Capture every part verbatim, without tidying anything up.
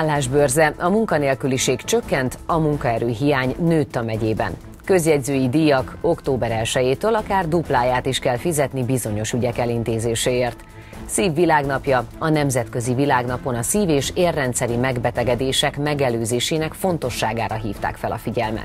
Állásbőrze, a munkanélküliség csökkent, a munkaerőhiány nőtt a megyében. Közjegyzői díjak október elsejétől akár dupláját is kell fizetni bizonyos ügyek elintézéséért. Szívvilágnapja, a Nemzetközi Világnapon a szív- és érrendszeri megbetegedések megelőzésének fontosságára hívták fel a figyelmet.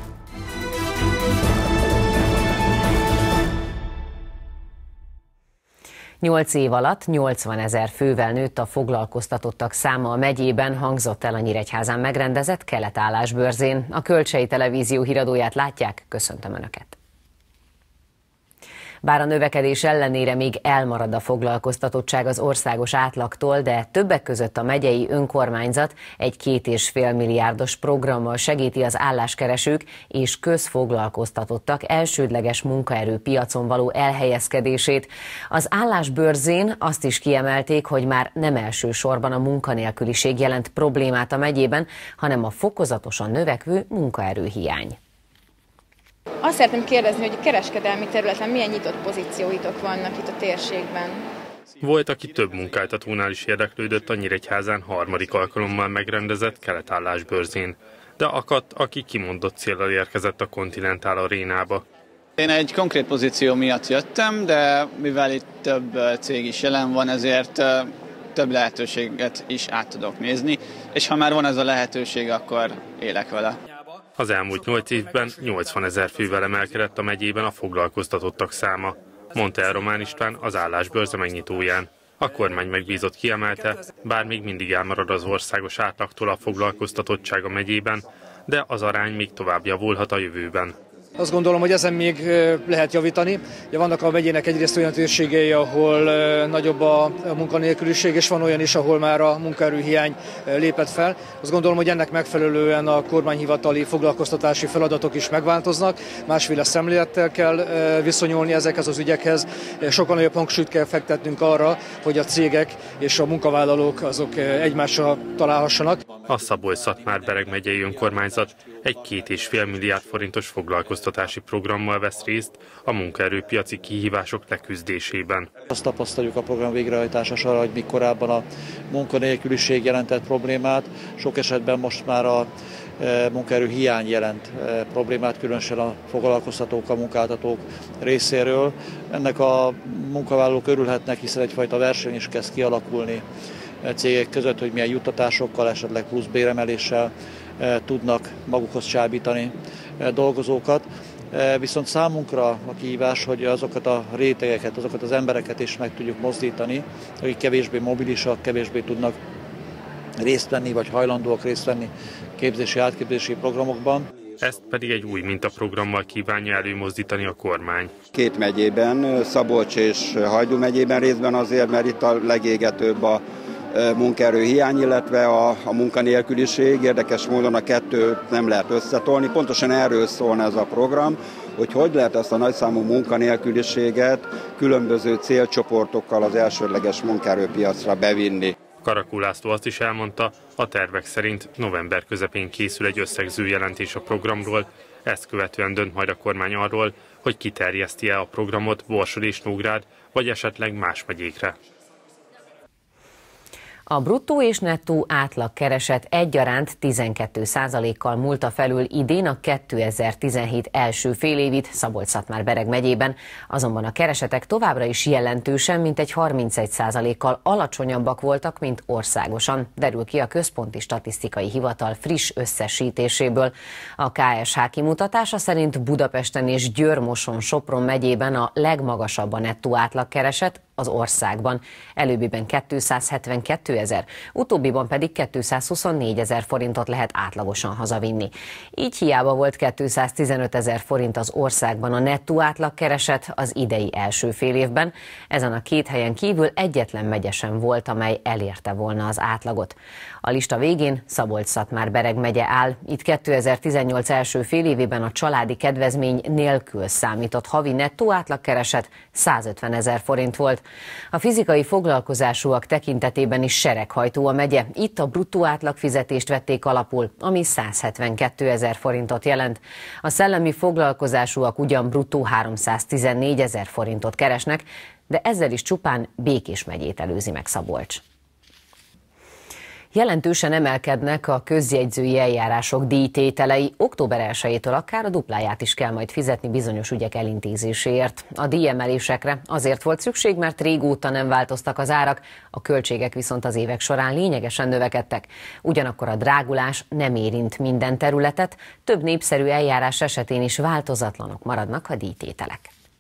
Nyolc év alatt nyolcvanezer fővel nőtt a foglalkoztatottak száma a megyében, hangzott el a Nyíregyházán megrendezett Kelet-állásbőrzén. A Kölcsei Televízió híradóját látják, köszöntöm Önöket! Bár a növekedés ellenére még elmarad a foglalkoztatottság az országos átlagtól, de többek között a megyei önkormányzat egy két és fél milliárdos programmal segíti az álláskeresők és közfoglalkoztatottak elsődleges munkaerőpiacon való elhelyezkedését. Az Állásbőrzén azt is kiemelték, hogy már nem elsősorban a munkanélküliség jelent problémát a megyében, hanem a fokozatosan növekvő munkaerőhiány. Azt szeretném kérdezni, hogy a kereskedelmi területen milyen nyitott pozícióitok vannak itt a térségben? Volt, aki több munkáltatónál is érdeklődött a Nyíregyházán harmadik alkalommal megrendezett Kelet-állásbőrzén, de akadt, aki kimondott céllal érkezett a Continental Arénába. Én egy konkrét pozíció miatt jöttem, de mivel itt több cég is jelen van, ezért több lehetőséget is át tudok nézni, és ha már van ez a lehetőség, akkor élek vele. Az elmúlt nyolc évben nyolcvanezer fővel emelkedett a megyében a foglalkoztatottak száma, mondta el Román István az Állásbőrze megnyitóján. A kormány megbízott kiemelte, bár még mindig elmarad az országos átlagtól a foglalkoztatottság a megyében, de az arány még tovább javulhat a jövőben. Azt gondolom, hogy ezen még lehet javítani. Ugye vannak a megyének egyrészt olyan térségei, ahol nagyobb a munkanélküliség, és van olyan is, ahol már a munkaerőhiány lépett fel. Azt gondolom, hogy ennek megfelelően a kormányhivatali foglalkoztatási feladatok is megváltoznak. Másféle szemlélettel kell viszonyulni ezekhez az ügyekhez. Sokkal nagyobb hangsúlyt kell fektetnünk arra, hogy a cégek és a munkavállalók azok egymással találhassanak. A Szabolcs-Szatmár-Bereg megyei önkormányzat egy két és fél milliárd forintos foglalkoztatási programmal vesz részt a munkaerőpiaci kihívások leküzdésében. Azt tapasztaljuk a program végrehajtása során, hogy míg korábban a munkanélküliség jelentett problémát, sok esetben most már a munkaerő hiány jelent problémát, különösen a foglalkoztatók, a munkáltatók részéről. Ennek a munkavállalók örülhetnek, hiszen egyfajta verseny is kezd kialakulni cégek között, hogy milyen juttatásokkal, esetleg plusz béremeléssel tudnak magukhoz csábítani dolgozókat. Viszont számunkra a kihívás, hogy azokat a rétegeket, azokat az embereket is meg tudjuk mozdítani, akik kevésbé mobilisak, kevésbé tudnak részt venni, vagy hajlandóak részt venni képzési, átképzési programokban. Ezt pedig egy új mintaprogrammal kívánja előmozdítani a kormány. Két megyében, Szabolcs és Hajdú megyében részben azért, mert itt a legégetőbb a munkaerő hiány, illetve a, a munkanélküliség. Érdekes módon a kettőt nem lehet összetolni. Pontosan erről szólna ez a program, hogy hogy lehet ezt a nagyszámú munkanélküliséget különböző célcsoportokkal az elsődleges munkaerőpiacra bevinni. Karakul László azt is elmondta, a tervek szerint november közepén készül egy összegző jelentés a programról, ezt követően dönt majd a kormány arról, hogy kiterjeszti-e a programot Borsod és Nógrád, vagy esetleg más megyékre. A bruttó és nettó átlagkereset egyaránt tizenkét százalékkal múlta felül idén a kétezer-tizenhét első félévét Szabolcs-Szatmár-Bereg megyében, azonban a keresetek továbbra is jelentősen mintegy harmincegy százalékkal alacsonyabbak voltak, mint országosan, derül ki a Központi Statisztikai Hivatal friss összesítéséből. A ká es há kimutatása szerint Budapesten és Győr-Moson-Sopron megyében a legmagasabb a nettó átlagkereset az országban. Előbbiben kétszázhetvenkettő ezer, utóbbiban pedig kétszázhuszonnégy ezer forintot lehet átlagosan hazavinni. Így hiába volt kétszáztizenöt ezer forint az országban a nettó átlagkereset az idei első fél évben. Ezen a két helyen kívül egyetlen megye sem volt, amely elérte volna az átlagot. A lista végén Szabolcs-Szatmár-Bereg megye áll. Itt kétezer-tizennyolc első fél évében a családi kedvezmény nélkül számított havi nettó átlagkereset százötven ezer forint volt. A fizikai foglalkozásúak tekintetében is sereghajtó a megye. Itt a bruttó átlagfizetést vették alapul, ami százhetvenkettő ezer forintot jelent. A szellemi foglalkozásúak ugyan bruttó háromszáztizennégy ezer forintot keresnek, de ezzel is csupán Békés megyét előzi meg Szabolcs. Jelentősen emelkednek a közjegyzői eljárások díjtételei. Október elsejétől akár a dupláját is kell majd fizetni bizonyos ügyek elintézéséért. A díjemelésekre azért volt szükség, mert régóta nem változtak az árak, a költségek viszont az évek során lényegesen növekedtek. Ugyanakkor a drágulás nem érint minden területet, több népszerű eljárás esetén is változatlanok maradnak a díjtételek.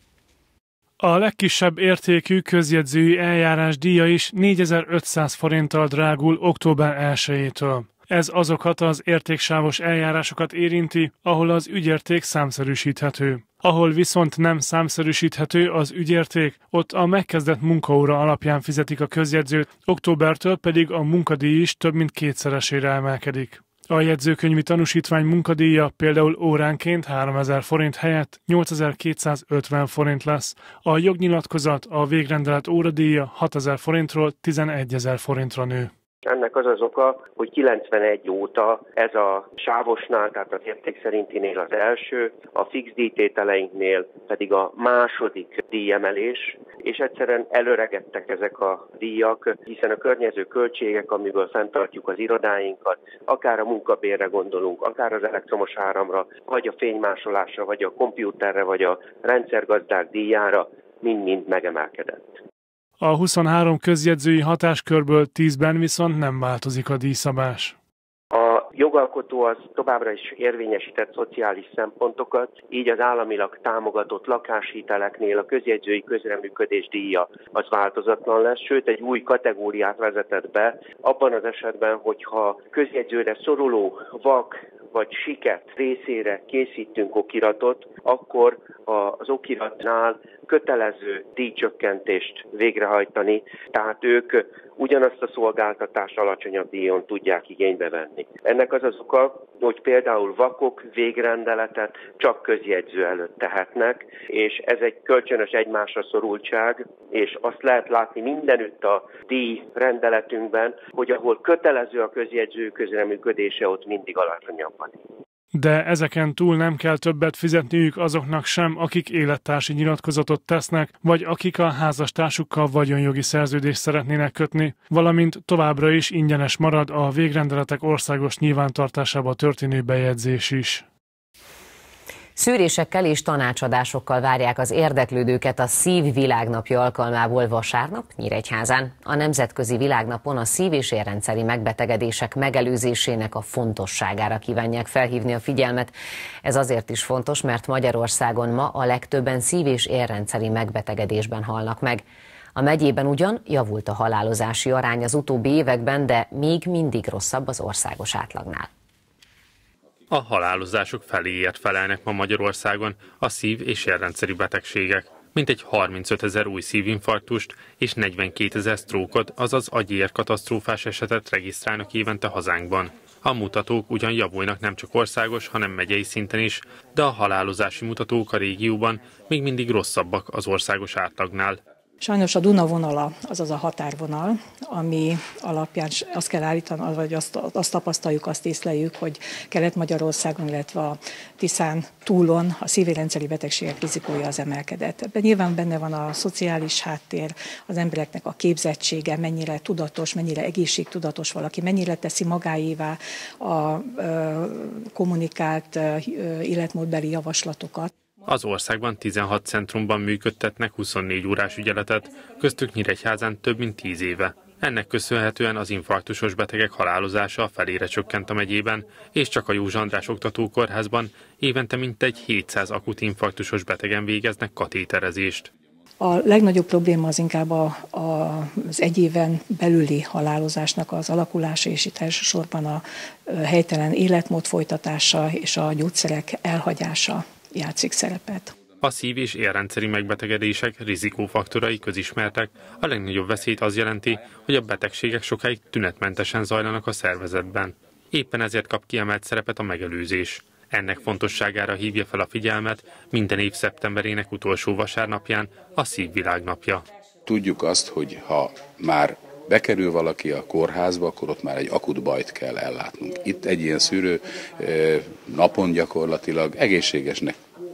A legkisebb értékű közjegyzői eljárás díja is négyezer-ötszáz forinttal drágul október elsejétől. Ez azokat az értéksávos eljárásokat érinti, ahol az ügyérték számszerűsíthető. Ahol viszont nem számszerűsíthető az ügyérték, ott a megkezdett munkaóra alapján fizetik a közjegyzőt, októbertől pedig a munkadíj is több mint kétszeresére emelkedik. A jegyzőkönyvi tanúsítvány munkadíja például óránként háromezer forint helyett nyolcezer-kétszázötven forint lesz. A jognyilatkozat, a végrendelet óradíja hatezer forintról tizenegyezer forintra nő. Ennek az az oka, hogy kilencvenegy óta ez a sávosnál, tehát az érték szerintinél az első, a fix díjtételeinknél pedig a második díjemelés, és egyszerűen előregettek ezek a díjak, hiszen a környező költségek, amiből fenntartjuk az irodáinkat, akár a munkabérre gondolunk, akár az elektromos áramra, vagy a fénymásolásra, vagy a kompjúterre, vagy a rendszergazdák díjára mind-mind megemelkedett. A huszonhárom közjegyzői hatáskörből tízben viszont nem változik a díjszabás. A jogalkotó az továbbra is érvényesített szociális szempontokat, így az államilag támogatott lakáshiteleknél a közjegyzői közreműködés díja az változatlan lesz, sőt egy új kategóriát vezetett be, abban az esetben, hogyha közjegyzőre szoruló vak vagy siket részére készítünk okiratot, akkor az okiratnál kötelező díjcsökkentést végrehajtani, tehát ők ugyanazt a szolgáltatást alacsonyabb díjon tudják igénybe venni. Ennek az az oka, hogy például vakok végrendeletet csak közjegyző előtt tehetnek, és ez egy kölcsönös egymásra szorultság, és azt lehet látni mindenütt a díj rendeletünkben, hogy ahol kötelező a közjegyző közreműködése, ott mindig alacsonyabb van. De ezeken túl nem kell többet fizetniük azoknak sem, akik élettársi nyilatkozatot tesznek, vagy akik a házastársukkal vagyonjogi szerződést szeretnének kötni, valamint továbbra is ingyenes marad a végrendeletek országos nyilvántartásába történő bejegyzés is. Szűrésekkel és tanácsadásokkal várják az érdeklődőket a Szív Világnapja alkalmából vasárnap Nyíregyházán. A Nemzetközi Világnapon a szív- és érrendszeri megbetegedések megelőzésének a fontosságára kívánják felhívni a figyelmet. Ez azért is fontos, mert Magyarországon ma a legtöbben szív- és érrendszeri megbetegedésben halnak meg. A megyében ugyan javult a halálozási arány az utóbbi években, de még mindig rosszabb az országos átlagnál. A halálozások feléért felelnek ma Magyarországon a szív- és érrendszeri betegségek. Mintegy harmincötezer új szívinfarktust és negyvenkétezer sztrókot, azaz agyérkatasztrófás esetet regisztrálnak évente hazánkban. A mutatók ugyan javulnak nem csak országos, hanem megyei szinten is, de a halálozási mutatók a régióban még mindig rosszabbak az országos átlagnál. Sajnos a Duna vonala, azaz a határvonal, ami alapján azt kell állítani, vagy azt, azt tapasztaljuk, azt észleljük, hogy Kelet-Magyarországon, illetve a Tiszán túlon a szív-érrendszeri betegségek rizikója az emelkedett. Ebben nyilván benne van a szociális háttér, az embereknek a képzettsége, mennyire tudatos, mennyire egészségtudatos valaki, mennyire teszi magáévá a ö, kommunikált ö, életmódbeli javaslatokat. Az országban tizenhat centrumban működtetnek huszonnégy órás ügyeletet, köztük Nyíregyházán több mint tíz éve. Ennek köszönhetően az infarktusos betegek halálozása felére csökkent a megyében, és csak a József András Oktatókórházban évente mintegy hétszáz akut infarktusos betegen végeznek katéterezést. A legnagyobb probléma az inkább a, a, az egy éven belüli halálozásnak az alakulása, és itt elsősorban a helytelen életmód folytatása és a gyógyszerek elhagyása játszik szerepet. A szív- és érrendszeri megbetegedések rizikófaktorai közismertek. A legnagyobb veszélyt az jelenti, hogy a betegségek sokáig tünetmentesen zajlanak a szervezetben. Éppen ezért kap kiemelt szerepet a megelőzés. Ennek fontosságára hívja fel a figyelmet minden év szeptemberének utolsó vasárnapján a Szívvilágnapja. Tudjuk azt, hogy ha már bekerül valaki a kórházba, akkor ott már egy akut bajt kell ellátnunk. Itt egy ilyen szűrő napon gyakorlatilag egészségesnek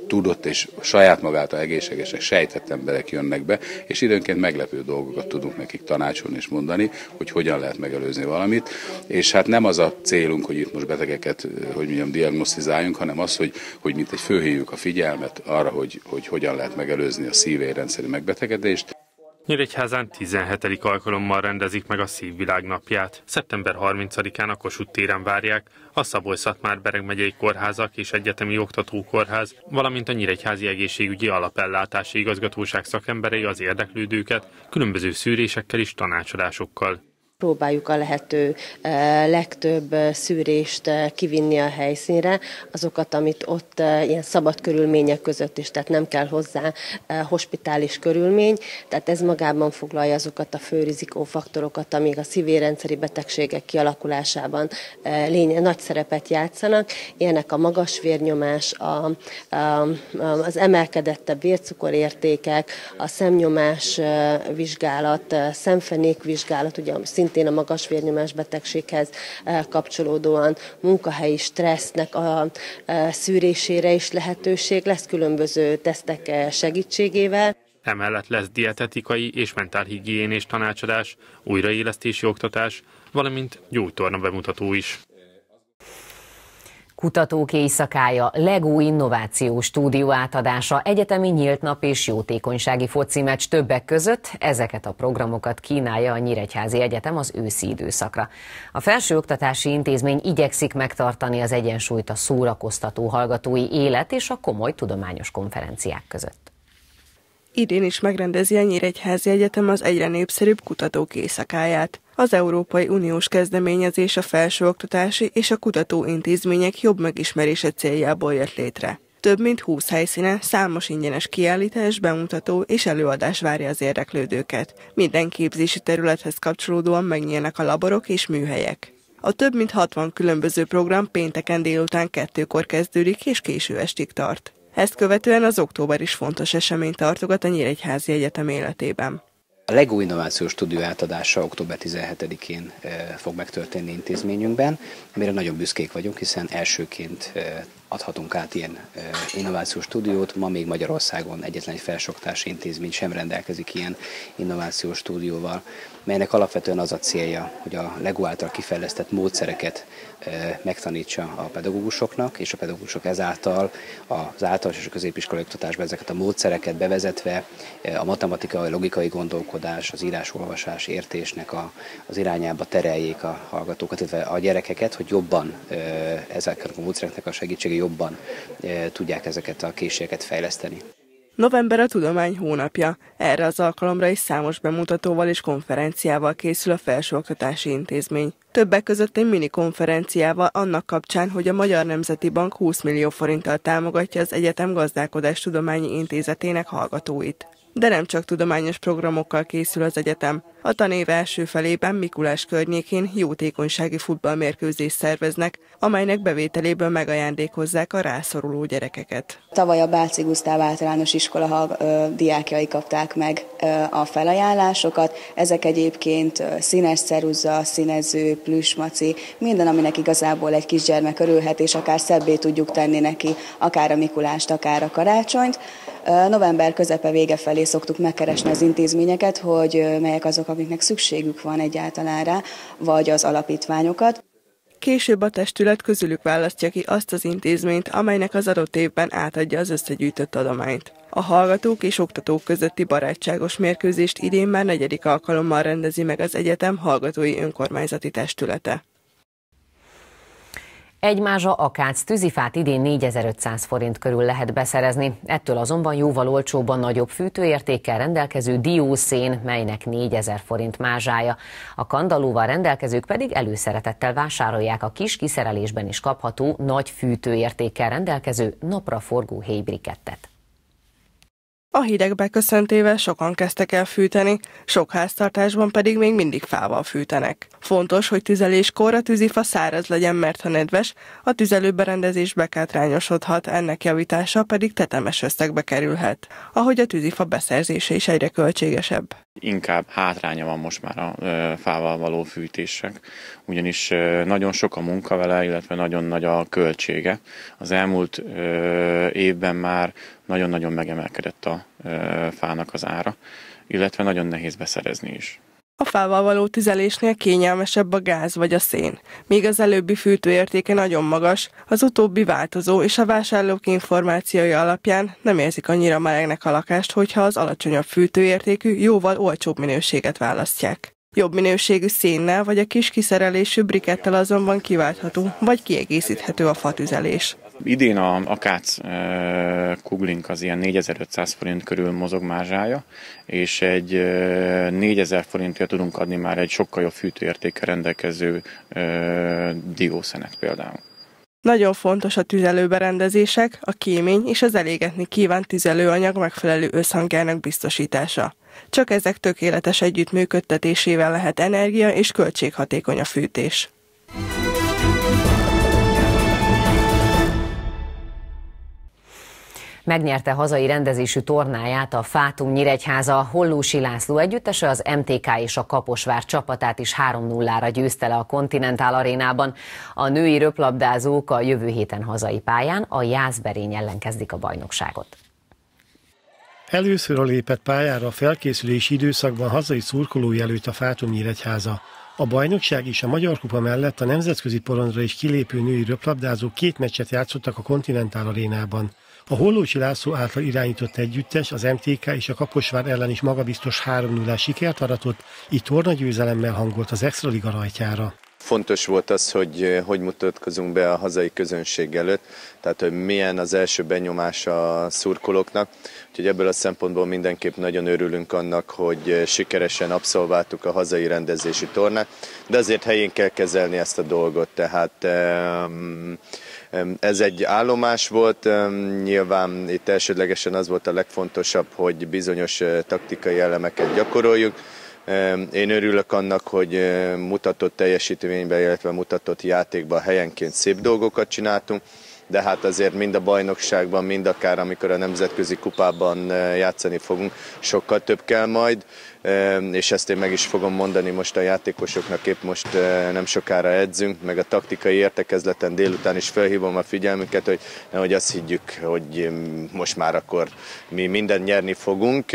tudott és saját magától egészségesek, sejtett emberek jönnek be, és időnként meglepő dolgokat tudunk nekik tanácsolni és mondani, hogy hogyan lehet megelőzni valamit, és hát nem az a célunk, hogy itt most betegeket, hogy mondjam, diagnosztizáljunk, hanem az, hogy, hogy mint egy fölhívjuk a figyelmet arra, hogy, hogy hogyan lehet megelőzni a szívérrendszeri megbetegedést. Nyíregyházán tizenhetedik alkalommal rendezik meg a Szívvilág napját. szeptember harmincadikán a Kossuth téren várják a Szabolcs-Szatmár-Bereg megyei kórházak és egyetemi oktatókórház, valamint a Nyíregyházi Egészségügyi Alapellátási Igazgatóság szakemberei az érdeklődőket különböző szűrésekkel és tanácsadásokkal. Próbáljuk a lehető legtöbb szűrést kivinni a helyszínre, azokat, amit ott ilyen szabad körülmények között is, tehát nem kell hozzá hospitális körülmény, tehát ez magában foglalja azokat a fő rizikófaktorokat, amik a szívérrendszeri betegségek kialakulásában lény- nagy szerepet játszanak. Ilyenek a magas vérnyomás, a, a, az emelkedettebb vércukorértékek, a szemnyomás vizsgálat, szemfenék vizsgálat, ugye szintén a magas vérnyomás betegséghez kapcsolódóan munkahelyi stressznek a szűrésére is lehetőség lesz különböző tesztek segítségével. Emellett lesz dietetikai és mentálhigiénés tanácsadás, újraélesztési oktatás, valamint gyógytorna bemutató is. Kutatók éjszakája, Lego innovációs stúdió átadása, egyetemi nyílt nap és jótékonysági foci meccs többek között, ezeket a programokat kínálja a Nyíregyházi Egyetem az őszi időszakra. A felsőoktatási intézmény igyekszik megtartani az egyensúlyt a szórakoztató hallgatói élet és a komoly tudományos konferenciák között. Idén is megrendezi a Nyíregyházi Egyetem az egyre népszerűbb kutatók éjszakáját. Az Európai Uniós kezdeményezés a felsőoktatási és a kutatóintézmények jobb megismerése céljából jött létre. Több mint húsz helyszínen számos ingyenes kiállítás, bemutató és előadás várja az érdeklődőket. Minden képzési területhez kapcsolódóan megnyílnak a laborok és műhelyek. A több mint hatvan különböző program pénteken délután kettőkor kezdődik és késő estig tart. Ezt követően az október is fontos eseményt tartogat a Nyíregyházi Egyetem életében. A Lego innovációs stúdió átadása október tizenhetedikén fog megtörténni intézményünkben, amire nagyon büszkék vagyunk, hiszen elsőként adhatunk át ilyen innovációs stúdiót. Ma még Magyarországon egyetlen egy felsőoktatási intézmény sem rendelkezik ilyen innovációs stúdióval, melynek alapvetően az a célja, hogy a Lego által kifejlesztett módszereket megtanítsa a pedagógusoknak, és a pedagógusok ezáltal az általános és a középiskolai oktatásban ezeket a módszereket bevezetve a matematikai, logikai gondolkodás, az írás-olvasás, értésnek a, az irányába tereljék a hallgatókat, illetve a gyerekeket, hogy jobban ezeknek a módszereknek a segítsége jobban tudják ezeket a készségeket fejleszteni. November a tudomány hónapja. Erre az alkalomra is számos bemutatóval és konferenciával készül a felsőoktatási intézmény. Többek között egy mini konferenciával annak kapcsán, hogy a Magyar Nemzeti Bank húsz millió forinttal támogatja az egyetem gazdálkodástudományi intézetének hallgatóit. De nem csak tudományos programokkal készül az egyetem. A tanév első felében Mikulás környékén jótékonysági futballmérkőzést szerveznek, amelynek bevételéből megajándékozzák a rászoruló gyerekeket. Tavaly a Bácsy Gusztáv általános iskola ö, diákjai kapták meg ö, a felajánlásokat. Ezek egyébként ö, színes ceruza, színező, plüsmaci, minden, aminek igazából egy kisgyermek örülhet, és akár szebbé tudjuk tenni neki, akár a Mikulást, akár a karácsonyt. Ö, november közepe vége felé szoktuk megkeresni az intézményeket, hogy ö, melyek azok, akiknek szükségük van egyáltalán rá, vagy az alapítványokat. Később a testület közülük választja ki azt az intézményt, amelynek az adott évben átadja az összegyűjtött adományt. A hallgatók és oktatók közötti barátságos mérkőzést idén már negyedik alkalommal rendezi meg az egyetem hallgatói önkormányzati testülete. Egy mázsa akác tűzifát idén négyezer-ötszáz forint körül lehet beszerezni, ettől azonban jóval olcsóbban nagyobb fűtőértékkel rendelkező diószén, melynek négyezer forint mázsája. A kandallóval rendelkezők pedig előszeretettel vásárolják a kis kiszerelésben is kapható, nagy fűtőértékkel rendelkező napraforgó héjbrikettet. A hideg beköszöntével sokan kezdtek el fűteni, sok háztartásban pedig még mindig fával fűtenek. Fontos, hogy tüzeléskor a tűzifa száraz legyen, mert ha nedves, a tüzelőberendezés bekátrányosodhat, ennek javítása pedig tetemes összegbe kerülhet, ahogy a tűzifa beszerzése is egyre költségesebb. Inkább hátránya van most már a fával való fűtések, ugyanis nagyon sok a munka vele, illetve nagyon nagy a költsége. Az elmúlt évben már nagyon-nagyon megemelkedett a fának az ára, illetve nagyon nehéz beszerezni is. A fával való tüzelésnél kényelmesebb a gáz vagy a szén. Míg az előbbi fűtőértéke nagyon magas, az utóbbi változó, és a vásárlók információi alapján nem érzik annyira melegnek a lakást, hogyha az alacsonyabb fűtőértékű, jóval olcsóbb minőséget választják. Jobb minőségű szénnel vagy a kis kiszerelésű brikettel azonban kiváltható, vagy kiegészíthető a fatüzelés. Idén a, a Kác e, Kuglink az ilyen négyezer-ötszáz forint körül mozog mázsája, és egy e, négyezer forintért tudunk adni már egy sokkal jobb fűtőértékkel rendelkező e, diószenet például. Nagyon fontos a tüzelőberendezések, a kémény és az elégetni kívánt tüzelőanyag megfelelő összhangjának biztosítása. Csak ezek tökéletes együttműködtetésével lehet energia- és költséghatékony a fűtés. Megnyerte hazai rendezésű tornáját a Fátum Nyíregyháza Hollósy László együttese, az em té ká és a Kaposvár csapatát is három nullára győzte le a Continental Arénában. A női röplabdázók a jövő héten hazai pályán a Jászberény ellen kezdik a bajnokságot. Először a lépett pályára a felkészülési időszakban hazai szurkolói előtt a Fátum Nyíregyháza. A bajnokság és a Magyar Kupa mellett a nemzetközi porondra is kilépő női röplabdázók két meccset játszottak a Continental Arénában. A Hollósy László által irányított együttes az em té ká és a Kaposvár ellen is magabiztos három nullás sikert aratott, így tornagyőzelemmel hangolt az Extraliga rajtjára. Fontos volt az, hogy hogy mutatkozunk be a hazai közönség előtt, tehát hogy milyen az első benyomás a szurkolóknak. Úgyhogy ebből a szempontból mindenképp nagyon örülünk annak, hogy sikeresen abszolváltuk a hazai rendezési tornát, de azért helyén kell kezelni ezt a dolgot, tehát ez egy állomás volt, nyilván itt elsődlegesen az volt a legfontosabb, hogy bizonyos taktikai elemeket gyakoroljuk. Én örülök annak, hogy mutatott teljesítményben, illetve mutatott játékban helyenként szép dolgokat csináltunk, de hát azért mind a bajnokságban, mind akár amikor a nemzetközi kupában játszani fogunk, sokkal több kell majd, és ezt én meg is fogom mondani most a játékosoknak, épp most nem sokára edzünk, meg a taktikai értekezleten délután is felhívom a figyelmüket, hogy nehogy azt higgyük, hogy most már akkor mi mindent nyerni fogunk.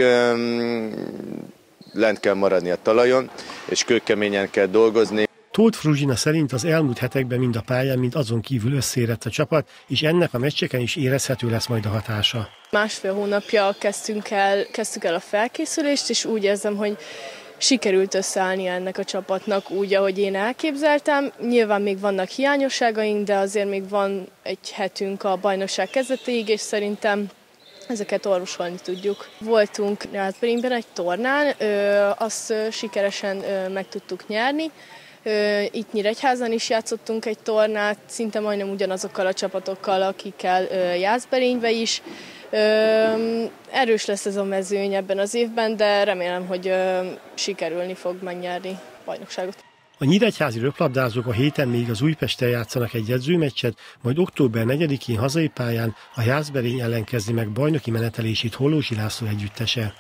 Lent kell maradni a talajon, és kőkeményen kell dolgozni. Tóth Fruzsina szerint az elmúlt hetekben mind a pályán, mind azon kívül összeérett a csapat, és ennek a meccseken is érezhető lesz majd a hatása. Másfél hónapja kezdtünk el, kezdtük el a felkészülést, és úgy érzem, hogy sikerült összeállni ennek a csapatnak úgy, ahogy én elképzeltem. Nyilván még vannak hiányosságaink, de azért még van egy hetünk a bajnokság kezdetéig, és szerintem ezeket orvosolni tudjuk. Voltunk Jászberényben egy tornán, azt sikeresen meg tudtuk nyerni. Itt Nyíregyházan is játszottunk egy tornát, szinte majdnem ugyanazokkal a csapatokkal, akikkel Jászberénybe is. Erős lesz ez a mezőny ebben az évben, de remélem, hogy sikerülni fog megnyerni a bajnokságot. A nyíregyházi röplabdázók a héten még az Újpesten játszanak egy edzőmeccset, majd október negyedikén hazai pályán a Jászberény ellen kezdi meg bajnoki menetelését Hollósy László együttese.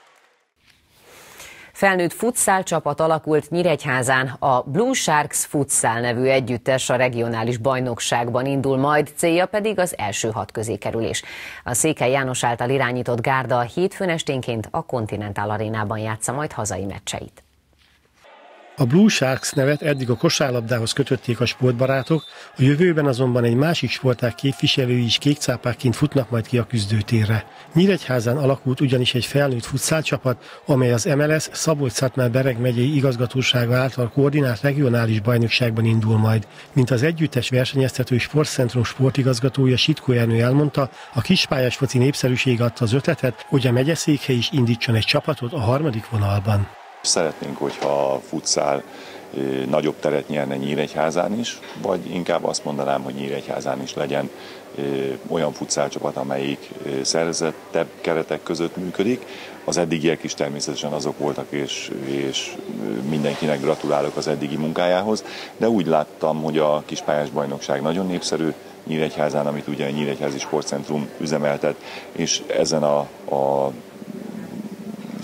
Felnőtt futszál csapat alakult Nyíregyházán, a Blue Sharks Futsal nevű együttes a regionális bajnokságban indul majd, célja pedig az első hat közé kerülés. A Székely János által irányított gárda hétfőn esténként a Continental Arénában játsza majd hazai meccseit. A Blue Sharks nevet eddig a kosárlabdához kötötték a sportbarátok, a jövőben azonban egy másik sportág képviselői is kékcápákként futnak majd ki a küzdőtérre. Nyíregyházán alakult ugyanis egy felnőtt futszálcsapat, amely az em el es Szabolcs-Szatmár-Bereg megyei igazgatósága által koordinált regionális bajnokságban indul majd. Mint az együttes versenyeztető sportcentrum sportigazgatója Sitkó Ernő elmondta, a kispályás foci népszerűség adta az ötletet, hogy a megyeszékhely is indítson egy csapatot a harmadik vonalban. Szeretnénk, hogyha a futszál nagyobb teret nyerne Nyíregyházán is, vagy inkább azt mondanám, hogy Nyíregyházán is legyen olyan futszálcsapat, amelyik szervezettebb keretek között működik. Az eddigiek is természetesen azok voltak, és, és mindenkinek gratulálok az eddigi munkájához, de úgy láttam, hogy a kispályás bajnokság nagyon népszerű Nyíregyházán, amit ugye a Nyíregyházi Sportcentrum üzemeltet, és ezen a, a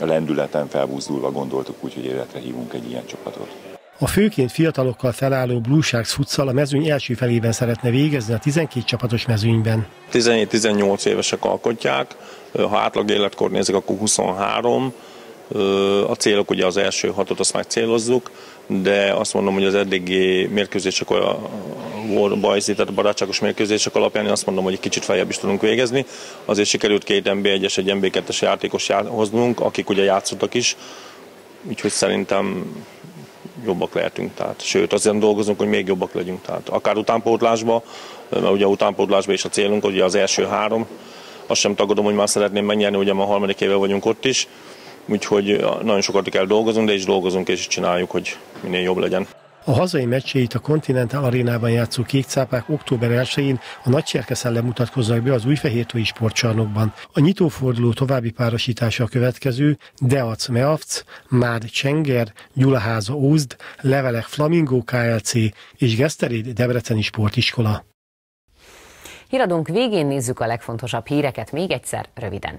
lendületen felbuzdulva gondoltuk úgy, hogy életre hívunk egy ilyen csapatot. A főként fiatalokkal felálló Blue Sharks futsal a mezőny első felében szeretne végezni a tizenkét csapatos mezőnyben. tizenhét-tizennyolc évesek alkotják, ha átlag életkor nézik, akkor huszonhárom. A célok ugye az első hatot azt megcélozzuk, de azt mondom, hogy az eddigi mérkőzések a bajzi, tehát a barátságos mérkőzések alapján én azt mondom, hogy egy kicsit feljebb is tudunk végezni. Azért sikerült két en bé egyes, egy en bé kettes játékos hoznunk, akik ugye játszottak is, úgyhogy szerintem jobbak lehetünk. Tehát, sőt, azért dolgozunk, hogy még jobbak legyünk. Tehát, akár utánpótlásba, mert ugye utánpótlásba is a célunk, ugye az első három. Azt sem tagadom, hogy már szeretném megnyerni, ugye már harmadik éve vagyunk ott is. Úgyhogy nagyon sokat kell dolgozunk, de is dolgozunk és is csináljuk, hogy minél jobb legyen. A hazai meccseit a Continental Arénában játszó kékcápák október elsején a Nagycserkesz ellen mutatkoznak be az Újfehértói sportcsarnokban. A nyitóforduló további párosítása a következő: Deac Meavc, Mád Csenger, Gyulaháza Ózd, Levelek Flamingo ká el cé és Geszteréd Debreceni Sportiskola. Híradónk végén nézzük a legfontosabb híreket még egyszer röviden.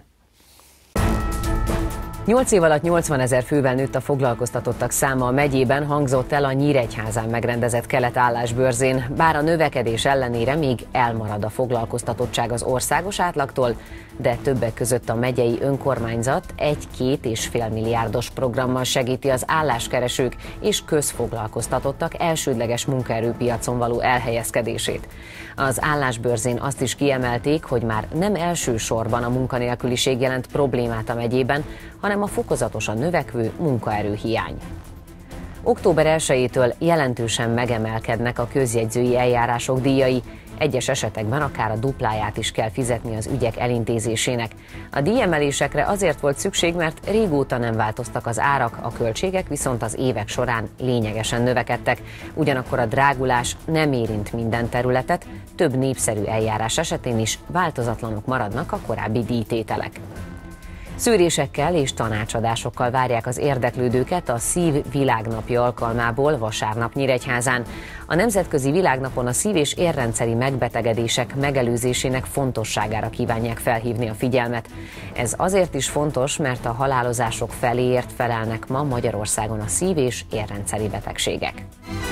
Nyolc év alatt nyolcvanezer fővel nőtt a foglalkoztatottak száma a megyében, hangzott el a Nyíregyházán megrendezett keletállásbörzén, bár a növekedés ellenére még elmarad a foglalkoztatottság az országos átlagtól, de többek között a megyei önkormányzat egy-két és fél milliárdos programmal segíti az álláskeresők és közfoglalkoztatottak elsődleges munkaerőpiacon való elhelyezkedését. Az állásbörzén azt is kiemelték, hogy már nem elsősorban a munkanélküliség jelent problémát a megyében, hanem a fokozatosan növekvő munkaerőhiány. október elsejétől jelentősen megemelkednek a közjegyzői eljárások díjai, egyes esetekben akár a dupláját is kell fizetni az ügyek elintézésének. A díjemelésekre azért volt szükség, mert régóta nem változtak az árak, a költségek viszont az évek során lényegesen növekedtek. Ugyanakkor a drágulás nem érint minden területet, több népszerű eljárás esetén is változatlanok maradnak a korábbi díjtételek. Szűrésekkel és tanácsadásokkal várják az érdeklődőket a Szív Világnapja alkalmából vasárnap Nyíregyházán. A Nemzetközi Világnapon a szív- és érrendszeri megbetegedések megelőzésének fontosságára kívánják felhívni a figyelmet. Ez azért is fontos, mert a halálozások feléért felelnek ma Magyarországon a szív- és érrendszeri betegségek.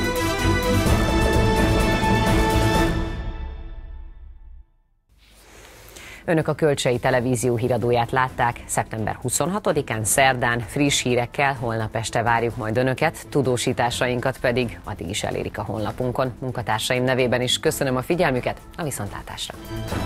Önök a Kölcsei Televízió híradóját látták. Szeptember huszonhatodikán szerdán friss hírekkel holnap este várjuk majd Önöket, tudósításainkat pedig addig is elérik a honlapunkon. Munkatársaim nevében is köszönöm a figyelmüket, a viszontlátásra!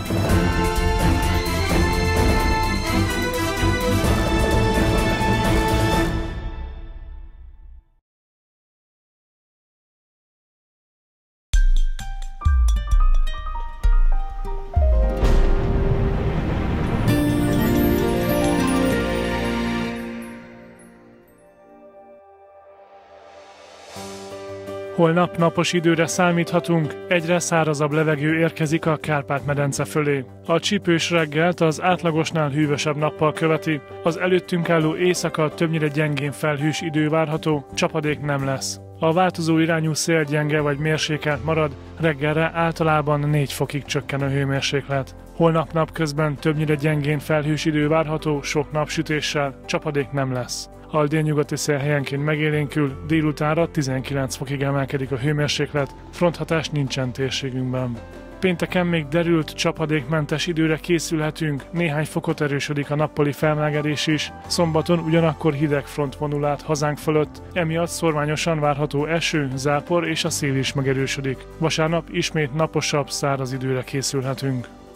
Holnap napos időre számíthatunk, egyre szárazabb levegő érkezik a Kárpát-medence fölé. A csípős reggelt az átlagosnál hűvösebb nappal követi, az előttünk álló éjszaka többnyire gyengén felhős idő várható, csapadék nem lesz. A változó irányú szél gyenge vagy mérsékelt marad, reggelre általában négy fokig csökken a hőmérséklet. Holnap napközben többnyire gyengén felhős idő várható, sok napsütéssel, csapadék nem lesz. A délnyugati szél helyenként megélénkül, délutánra tizenkilenc fokig emelkedik a hőmérséklet, fronthatás nincsen térségünkben. Pénteken még derült, csapadékmentes időre készülhetünk, néhány fokot erősödik a nappali felmelegedés is, szombaton ugyanakkor hideg front vonul át hazánk fölött, emiatt szorványosan várható eső, zápor és a szél is megerősödik. Vasárnap ismét naposabb, száraz időre készülhetünk.